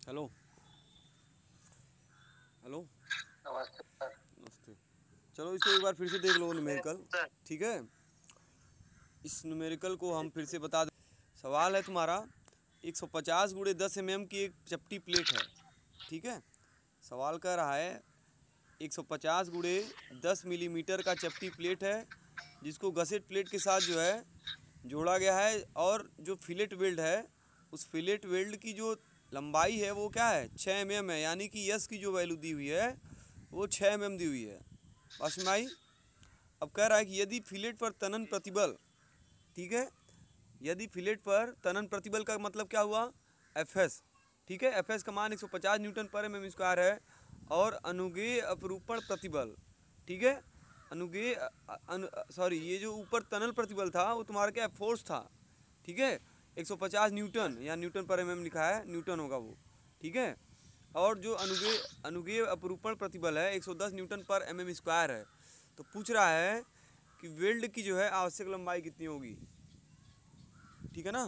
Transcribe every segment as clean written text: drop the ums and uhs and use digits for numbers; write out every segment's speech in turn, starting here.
Hello hello. नमस्ते sir. नमस्ते। चलो इसको एक बार फिर से देख लो न्यूमेरिकल। ठीक है, इस न्यूमेरिकल को हम फिर से बता दें। सवाल है तुम्हारा 150 गुणे 10 mm की एक चपटी प्लेट है। ठीक है, सवाल कह रहा है 150 गुणे 10 मिलीमीटर का चपटी प्लेट है जिसको गसेट प्लेट के साथ जो है जोड़ा गया है, और जो फिलेट वेल्ड है उस फिलेट वेल्ड की जो लंबाई है वो क्या है 6 mm है, यानी कि यस की जो वैल्यू दी हुई है वो 6 mm दी हुई है। बस में आई। अब कह रहा है कि यदि फिलेट पर तनन प्रतिबल, ठीक है, यदि फिलेट पर तनन प्रतिबल का मतलब क्या हुआ एफ एस। ठीक है, एफ एस का मान 150 न्यूटन पर एम एम स्क्वायर है, और अनुगेय अपरूपण प्रतिबल, ठीक है, अनुगेय सॉरी ये जो ऊपर तनन प्रतिबल था वो तुम्हारा क्या फोर्स था। ठीक है, 150 न्यूटन या न्यूटन पर एम एम लिखा है, न्यूटन होगा वो। ठीक है, और जो अनुगेय अनुगेय अपरूपण प्रतिबल है 110 न्यूटन पर एम एम स्क्वायर है। तो पूछ रहा है कि वेल्ड की जो है आवश्यक लंबाई कितनी होगी। ठीक है ना।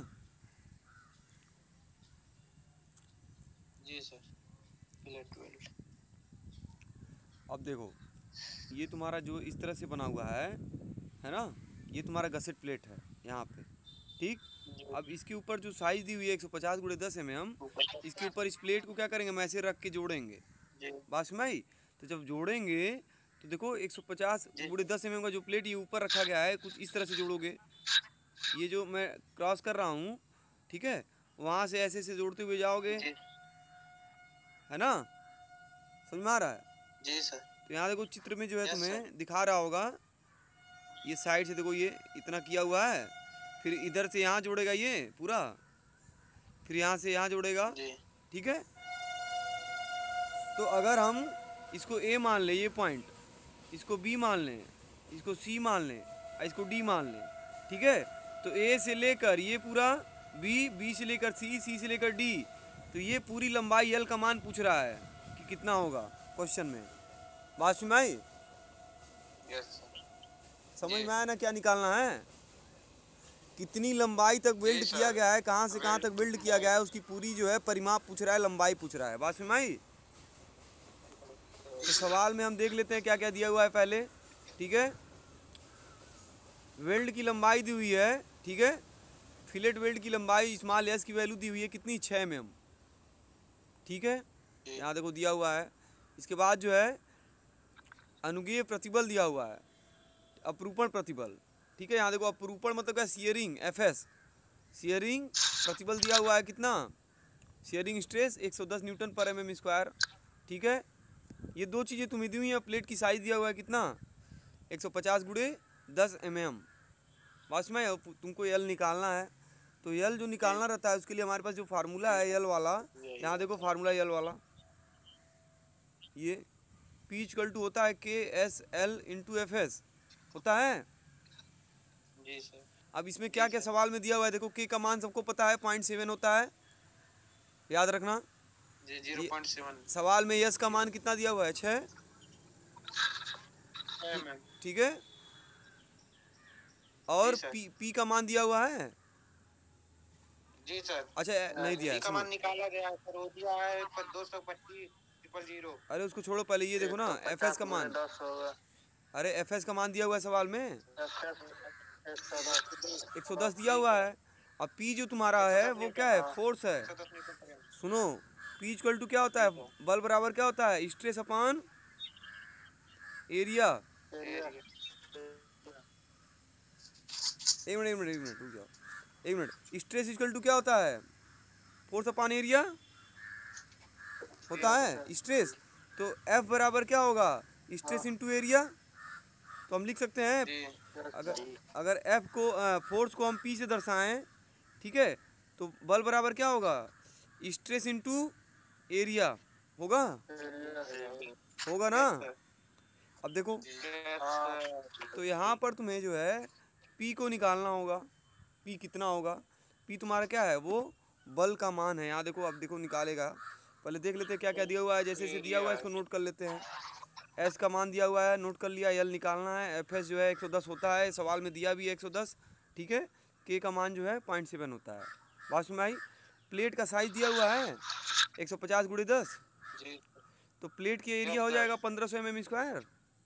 जी सर। Fillet weld. अब देखो ये तुम्हारा जो इस तरह से बना हुआ है ना, ये तुम्हारा गसेट प्लेट है यहाँ पे। ठीक, अब इसके ऊपर जो साइज दी हुई है 150 गुणे 10 mm, इसके ऊपर इस प्लेट को क्या करेंगे, हम ऐसे रख के जोड़ेंगे। जी बात सुन आई। तो जब जोड़ेंगे तो देखो 150 जी गुणे 10 mm का जो प्लेट ये ऊपर रखा गया है कुछ इस तरह से जोड़ोगे। ये जो मैं क्रॉस कर रहा हूँ, ठीक है, वहाँ से ऐसे ऐसे जोड़ते हुए जाओगे, जी है ना, समझ में आ रहा है। जी सर। तो यहाँ देखो चित्र में जो है यस सर। तुम्हें दिखा रहा होगा, ये साइड से देखो ये इतना किया हुआ है, फिर इधर से यहाँ जोड़ेगा ये पूरा, फिर यहाँ से यहाँ जोड़ेगा। जी ठीक है, तो अगर हम इसको ए मान लें, ये पॉइंट, इसको बी मान लें, इसको सी मान लें और इसको डी मान लें। ठीक है, तो ए से लेकर ये पूरा बी, बी से लेकर सी, सी से लेकर डी, तो ये पूरी लंबाई एल का मान पूछ रहा है कि कितना होगा क्वेश्चन में। बात सुन में आई। Yes sir. समझ जी में आया ना क्या निकालना है, कितनी लंबाई तक जी वेल्ड किया सर। गया है, कहाँ से कहाँ तक वेल्ड वेल्ड किया गया है, उसकी पूरी जो है परिमाप पूछ रहा है, लंबाई पूछ रहा है। बात सुन में आई। तो सवाल में हम देख लेते हैं क्या क्या दिया हुआ है पहले। ठीक है, वेल्ड की लंबाई दी हुई है, ठीक है, फिलेट वेल्ड की लंबाई स्मॉल एस की वैल्यू दी हुई है कितनी 6 mm। ठीक है, जी यहाँ देखो दिया हुआ है। इसके बाद जो है अनुगेय प्रतिबल दिया हुआ है, अपरूपण प्रतिबल। ठीक है, यहाँ देखो अपरूपण मतलब क्या, सियरिंग एफ एस, सियरिंग प्रतिबल दिया हुआ है कितना, सियरिंग स्ट्रेस 110 न्यूटन पर एम एम स्क्वायर। ठीक है, ये दो चीज़ें तुम्हें दी हुई हैं। प्लेट की साइज़ दिया हुआ है कितना 150 गुणे 10 mm। बस में तुमको यल निकालना है, तो यल जो जी निकालना रहता है उसके लिए हमारे पास जो फार्मूला है यल वाला, यही यहाँ है देखो सर। फार्मूला यल वाला, ये पी इक्वल टू होता है के S L into F S होता है। जी सर। अब इसमें जी क्या क्या सर। सवाल में दिया हुआ है, देखो के का मान सबको पता है 0.7 होता है, याद रखना। जी ये 0.7 सवाल में यस का मान कितना दिया हुआ है 6। mm। ठीक है, जी और सर। पी का मान दिया हुआ है। जी सर। अच्छा नहीं दिया सी है, का सुनो। मान निकाला गया है सर, वो दिया है 225,000,000। अरे उसको छोड़ो, पहले ये देखो ना एफ एस 150 का गुणे मान। 10 होगा। अरे एफ एस का मान दिया हुआ है सवाल में 110 110 दिया हुआ है। अब पी जो तुम्हारा है वो क्या न्यूटन। है, हाँ, फोर्स है। 110 न्यूटन पर। सुनो, पी इक्वल टू क्या होता जी है, सर। बल बराबर क्या होता है, स्ट्रेस अपॉन एरिया। एरिया। एक मिनट एक मिनट एक मिनट रुक जाओ, एक मिनट। स्ट्रेस इक्वल टू क्या होता है, फोर्स अपॉन एरिया होता यस सर। है स्ट्रेस। तो एफ बराबर क्या होगा, हाँ स्ट्रेस इंटू एरिया। तो हम लिख सकते हैं, जी। अगर अगर एफ को फोर्स को हम पी से दर्शाएं, ठीक है, तो बल बराबर क्या होगा, स्ट्रेस इंटू एरिया होगा, होगा ना। Yes sir. अब देखो, यस तो यहाँ पर तुम्हें जो है पी को निकालना होगा, पी कितना होगा। पी तुम्हारा क्या है, वो बल का मान है। यहाँ देखो, अब देखो निकालेगा, पहले देख लेते हैं क्या क्या दिया हुआ है। जैसे जैसे दिया एरिया। हुआ है इसको नोट कर लेते हैं। एस का मान दिया हुआ है, नोट कर लिया। यल निकालना है, एफ एस जो है 110 होता है, सवाल में दिया भी है 110। ठीक है, के का मान जो है 0.7 होता है। बात समझ में आई। प्लेट का साइज दिया हुआ है 150 गुणे 10, जी तो प्लेट की एरिया यस हो सर जाएगा 1500 mm²।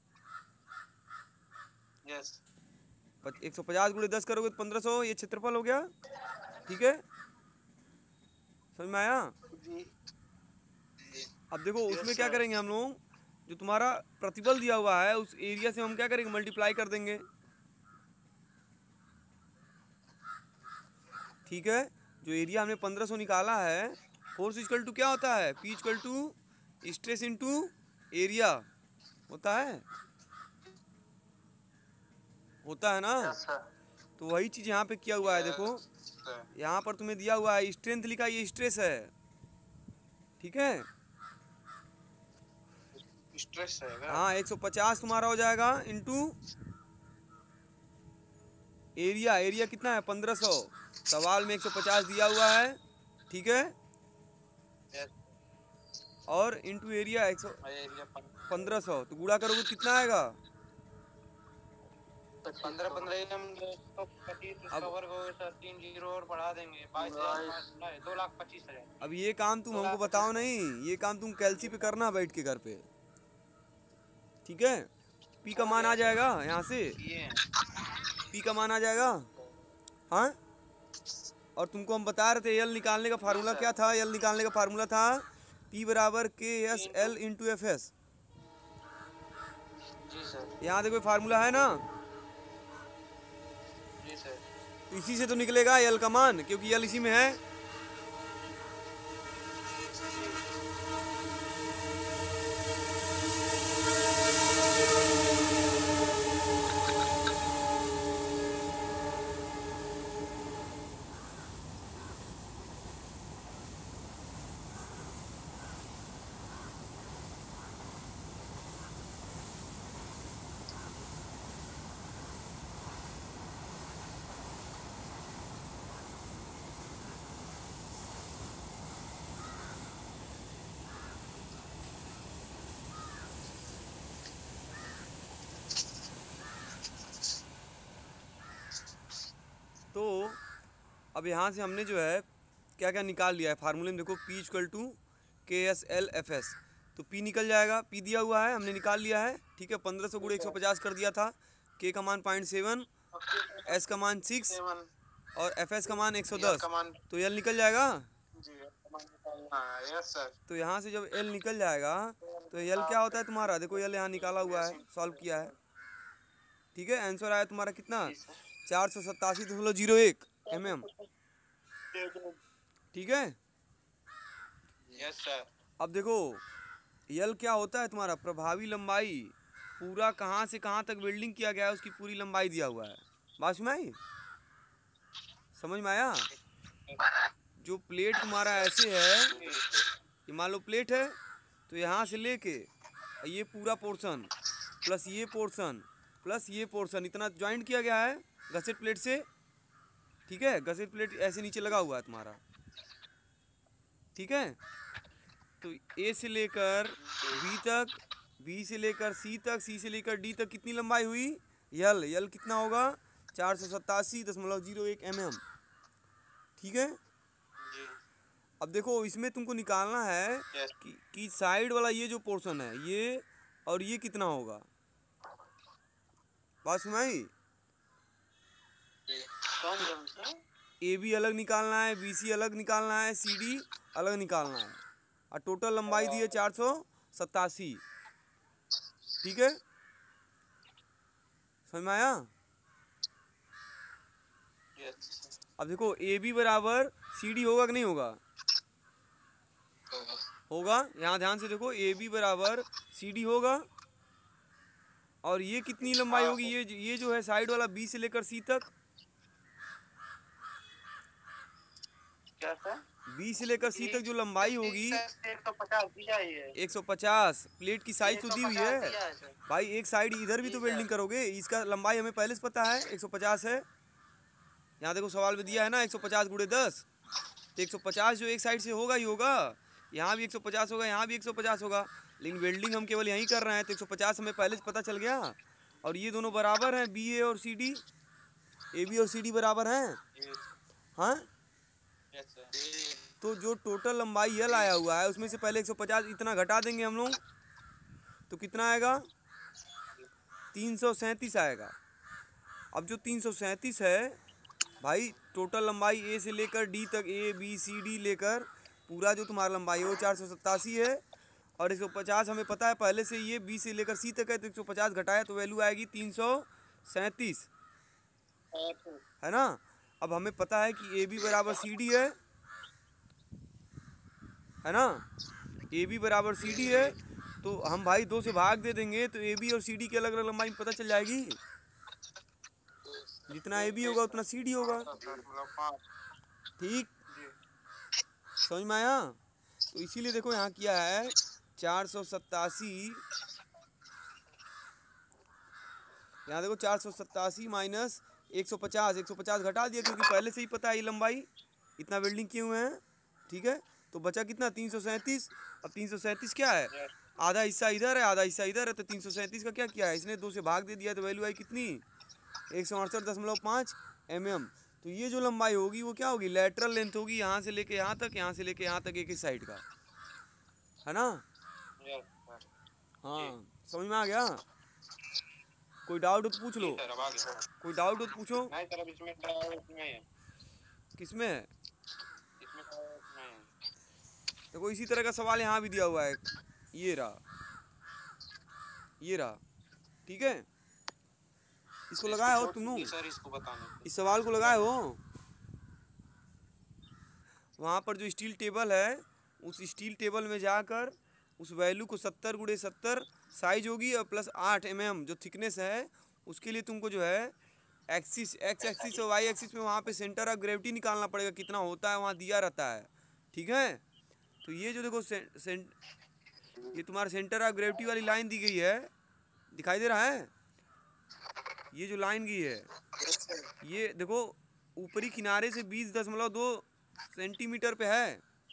यस 150 गुणे 10 करोगे तो 1500, ये क्षेत्रफल हो गया। ठीक है, समझ में आया? जी अब देखो उसमें यस क्या सर करेंगे हम लोग, जो तुम्हारा प्रतिबल दिया हुआ है उस एरिया से हम क्या करेंगे, मल्टीप्लाई कर देंगे। ठीक है, जो एरिया हमने 1500 निकाला है, फोर्स इक्वल टू क्या होता है, P equal to stress into area होता है, होता है ना। यस सर तो वही चीज़ यहाँ पे किया हुआ है। देखो यस सर यहाँ पर तुम्हें दिया हुआ है स्ट्रेंथ लिखा, ये स्ट्रेस है। ठीक है, स्ट्रेस रहेगा। हाँ 150 तुम्हारा हो जाएगा इंटू एरिया। एरिया कितना है 1500, सवाल में 150 दिया हुआ है। ठीक है, यस और इंटू एरिया एरिया 1500, तो गुणा करोगे तो कितना आएगा। 15 15 हम 125 अब कवर हो गए सर, 3 जीरो और बढ़ा देंगे 22,000 2,25,000। अब ये काम तुम हमको बताओ नहीं, ये काम तुम कैलसी पे करना बैठ के घर पे। ठीक है, पी का मान आ जाएगा यहाँ से, ये पी का मान आ जाएगा। हाँ, और तुमको हम बता रहे थे एल निकालने का फार्मूला क्या था, एल निकालने का फार्मूला था पी बराबर K S L into F S. जी सर यहाँ देखो फार्मूला है ना, जी सर इसी से तो निकलेगा एल का मान, क्योंकि एल इसी में है। तो अब यहाँ से हमने जो है क्या क्या निकाल लिया है फार्मूले में। देखो P equal to K S L F S, तो पी निकल जाएगा, पी दिया हुआ है हमने निकाल लिया है। ठीक है, 1500 गुणे 150 कर दिया था। के का मान 0.7, एस का मान 6 और एफ एस का मान 110, तो एल निकल जाएगा। यस सर तो यहाँ से जब एल निकल जाएगा तो एल क्या होता है तुम्हारा, देखो एल यहाँ निकाला हुआ है, सॉल्व किया है। ठीक है, आंसर आया तुम्हारा कितना, 487.01 mm। ठीक है, यस सर अब देखो यल क्या होता है तुम्हारा, प्रभावी लंबाई, पूरा कहाँ से कहाँ तक वेल्डिंग किया गया है उसकी पूरी लंबाई दिया हुआ है। बात सुन में आई, समझ में आया? जो प्लेट तुम्हारा ऐसे है, ये मान लो प्लेट है, तो यहाँ से लेके ये पूरा पोर्शन प्लस ये पोर्शन प्लस ये पोर्शन इतना ज्वाइंट किया गया है गसेट प्लेट से। ठीक है, गसेट प्लेट ऐसे नीचे लगा हुआ है तुम्हारा। ठीक है, तो ए से लेकर बी तक, बी से लेकर सी तक, सी से लेकर डी तक कितनी लंबाई हुई, यल, यल कितना होगा 487.01 mm। ठीक है, जी अब देखो इसमें तुमको निकालना है यस कि साइड वाला ये जो पोर्शन है ये और ये कितना होगा। बात सुनाई, कौन सा ए बी अलग निकालना है, बी सी अलग निकालना है, सी डी अलग निकालना है, और टोटल लंबाई दी है 487। ठीक है, समझ में आया? यस अब देखो ए बी बराबर सी डी होगा कि नहीं होगा, होगा। यहाँ ध्यान से देखो ए बी बराबर सी डी होगा, और ये कितनी लंबाई होगी, ये जो है साइड वाला बी से लेकर सी तक, क्या सर, बी से लेकर सी तक जो लंबाई होगी 150 दिया ही है। 150। प्लेट की साइज तो दी हुई 150 है दिया है सर। भाई, एक साइड इधर भी तो वेल्डिंग करोगे, इसका लंबाई हमें पहले से पता है 150 है। यहाँ देखो सवाल में दिया है ना 150 गुणे 10, तो 150 जो एक साइड से होगा ही होगा, यहाँ भी 150 होगा, यहाँ भी 150 होगा, लेकिन वेल्डिंग हम केवल यहीं कर रहे हैं तो 150 हमें पहले से पता चल गया। और ये दोनों बराबर हैं, बी ए और सी डी, ए बी और सी डी बराबर हैं। हाँ, यस सर तो जो टोटल लंबाई L आया हुआ है उसमें से पहले 150 इतना घटा देंगे हम लोग, तो कितना आएगा? 337 आएगा। अब जो 337 है भाई, टोटल लंबाई ए से लेकर डी तक, ABCD लेकर पूरा जो तुम्हारा लंबाई है वो 487 है। और 150 हमें पता है पहले से, ये बी से लेकर सी तक है, तो 150 घटाया तो वैल्यू आएगी 337, है ना। अब हमें पता है कि AB बराबर CD है ना, AB बराबर CD है, तो हम भाई 2 से भाग दे देंगे तो AB और CD की अलग अलग लंबाई पता चल जाएगी। जितना AB होगा उतना CD होगा। ठीक, समझ में आया? तो इसीलिए देखो यहाँ किया है 487, यहाँ देखो 487 माइनस 150, 150 घटा दिया क्योंकि पहले से ही पता है ये लंबाई, इतना वेल्डिंग किए हुए हैं। ठीक है, तो बचा कितना? 337। अब 337 क्या है? आधा हिस्सा इधर है, आधा हिस्सा इधर है, तो 337 का क्या किया है इसने? 2 से भाग दे दिया, तो वैल्यू आई कितनी? 168.5 mm। तो ये जो लंबाई होगी वो क्या होगी? लेटरल लेंथ होगी, यहाँ से लेके यहाँ तक, यहाँ से लेके यहाँ तक, एक ही साइड का, है ना। हाँ, समझ में आ गया? कोई डाउट हो तो पूछ लो, कोई डाउट हो तो पूछो। नहीं सर, अब इसमें डाउट नहीं है। किसमें है? इसमें डाउट नहीं है। देखो इसी तरह का सवाल यहाँ भी दिया हुआ है, ये रहा, ये रहा। ठीक है, इसको लगाए हो तुम लोग? सर इसको बताने, इस सवाल को लगाए हो? वहाँ पर जो स्टील टेबल है, उस स्टील टेबल में जाकर उस वैल्यू को 70 गुणे 70 साइज होगी और प्लस 8 mm जो थिकनेस है, उसके लिए तुमको जो है एक्सिस, एक्स एक्सिस और वाई एक्सिस में वहाँ पे सेंटर ऑफ ग्रेविटी निकालना पड़ेगा, कितना होता है वहाँ दिया रहता है। ठीक है, तो ये जो देखो ये तुम्हारा सेंटर ऑफ ग्रेविटी वाली लाइन दी गई है, दिखाई दे रहा है? ये जो लाइन गई है, ये देखो ऊपरी किनारे से 20.2 सेंटीमीटर पे है।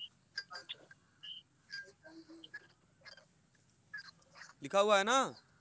लिखा हुआ है ना।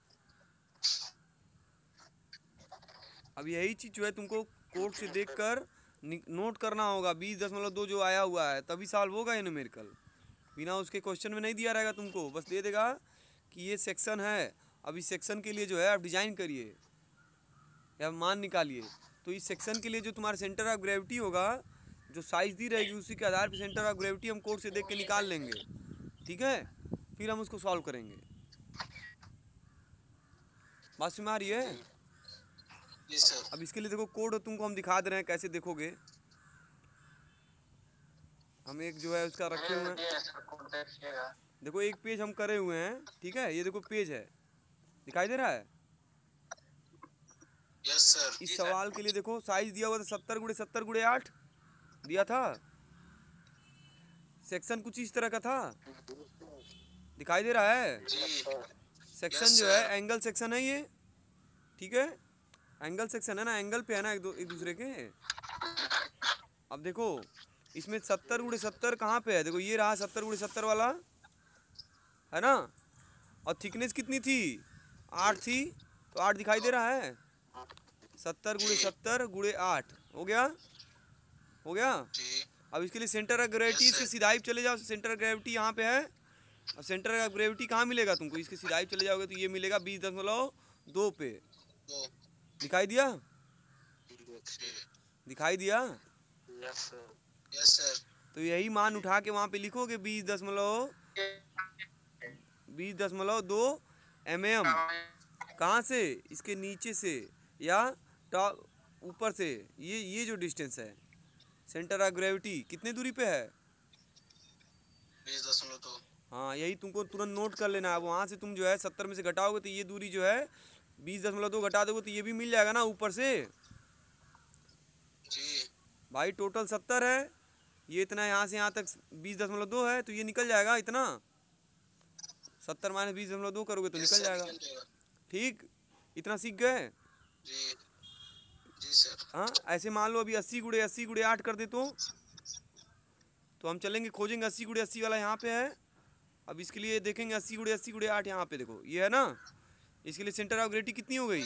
अब यही चीज जो है तुमको कोड से देखकर नोट करना होगा। 20.2 जो आया हुआ है तभी सॉल्व होगा ये न्यूमेरिकल, बिना उसके क्वेश्चन में नहीं दिया रहेगा तुमको, बस दे देगा कि ये सेक्शन है। अब इस सेक्शन के लिए जो है आप डिजाइन करिए या मान निकालिए। तो इस सेक्शन के लिए जो तुम्हारा सेंटर ऑफ ग्रेविटी होगा, जो साइज दी रहेगी उसी के आधार पर सेंटर ऑफ ग्रेविटी हम कोड से देख के निकाल लेंगे। ठीक है, फिर हम उसको सॉल्व करेंगे। बात समझ आ रही है? जी सर। अब इसके लिए देखो कोड तुमको हम दिखा दे रहे हैं, कैसे देखोगे। हम एक जो है उसका रखे हुए हैं, देखो एक पेज हम करे हुए हैं। ठीक है, ये देखो पेज है, दिखाई दे रहा है? Yes sir. इस सवाल के लिए देखो साइज दिया हुआ था 70 गुणे 70 गुणे 8 दिया था। सेक्शन कुछ इस तरह का था, दिखाई दे रहा है? सेक्शन जो है एंगल सेक्शन है ये। ठीक है, एंगल सेक्शन है ना, एंगल पे है ना एक दूसरे के। अब देखो इसमें 70 गुणे 70 कहाँ पे है? देखो ये रहा 70 गुणे 70 वाला, है ना। और थिकनेस कितनी थी? 8 थी, तो 8 दिखाई दे रहा है। 70 गुणे 70 गुणे 8 हो गया, हो गया। अब इसके लिए सेंटर ऑफ ग्रेविटी, इसके सीधाई चले जाओ, सेंटर ऑफ ग्रेविटी यहाँ पे है। अब सेंटर ऑफ ग्रेविटी कहाँ मिलेगा तुमको? इसके सीधाई चले जाओगे तो ये मिलेगा 20.2 पे। दिखाई दिया? दिखाई दिया? Yes sir. तो यही मान उठा के वहाँ पे लिखोगे 20.2 mm। कहाँ से? इसके नीचे से या टॉप ऊपर से, ये जो डिस्टेंस है सेंटर ऑफ ग्रेविटी कितने दूरी पे है? 20.2। हाँ, यही तुमको तुरंत नोट कर लेना है। वहाँ से तुम जो है 70 में से घटाओगे तो ये दूरी जो है 20.2 घटा दोगे तो ये भी मिल जाएगा ना ऊपर से। जी भाई टोटल 70 है, ये इतना यहाँ से यहाँ तक 20.2 है, तो ये निकल जाएगा इतना। 70 माइनस 20.2 करोगे तो निकल जाएगा। ठीक, इतना सीख गए? जी सर। हाँ, ऐसे मान लो अभी 80 गुणे 80 गुणे 8 कर दे तो हम चलेंगे खोजेंगे 80 गुणे 80 वाला यहाँ पे है। अब इसके लिए देखेंगे 80 गुणे 80 गुणे 8 यहाँ पे देखो ये है ना। इसके लिए सेंटर ऑफ ग्रेविटी कितनी हो गई?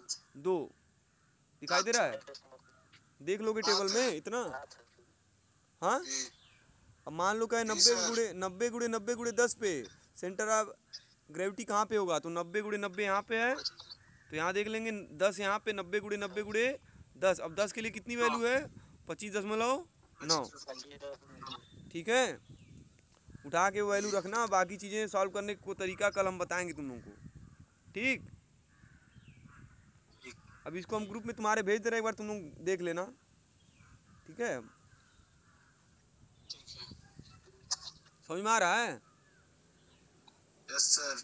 22.2 दिखाई दे रहा है? देख लोगे टेबल में इतना, हाँ, अब मान लो क्या 90 गुड़े 10 पे सेंटर ऑफ ग्रेविटी कहाँ पे होगा, तो 90 × 90 यहाँ पे है, तो यहाँ देख लेंगे 10 यहाँ पे, 90 × 90 × 10। अब 10 के लिए कितनी वैल्यू है, 25.9। ठीक है, उठा के वो वैल्यू रखना, बाकी चीज़ें सॉल्व करने को तरीका कल हम बताएंगे तुम लोगों को। ठीक, अब इसको हम ग्रुप में तुम्हारे भेज दे रहे हैं, एक बार तुम लोग देख लेना। ठीक है, समझ में आ रहा है? Yes sir.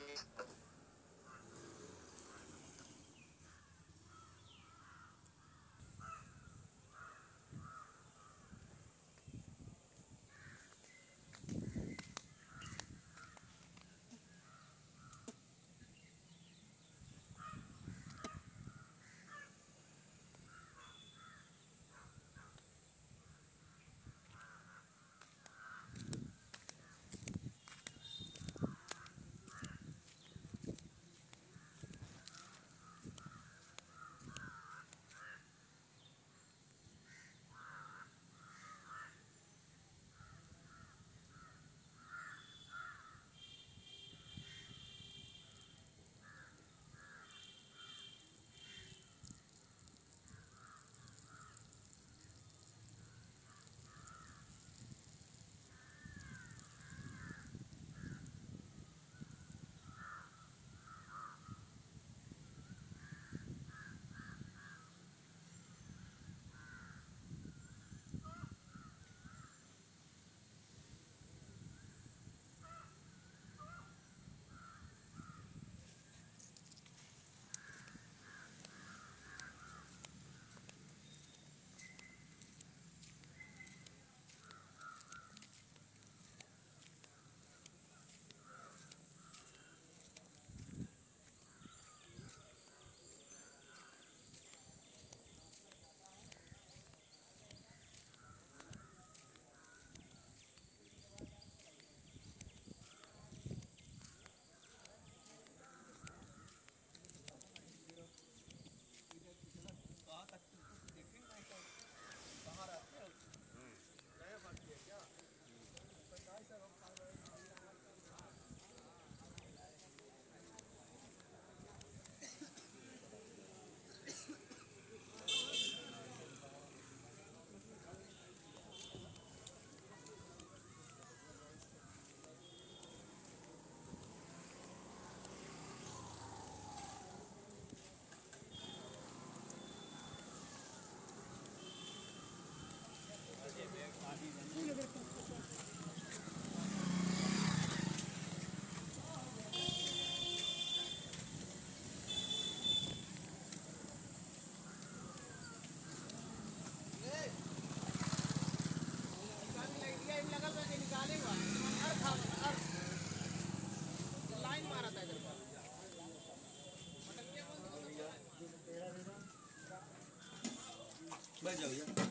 बैठ जाओ भैया।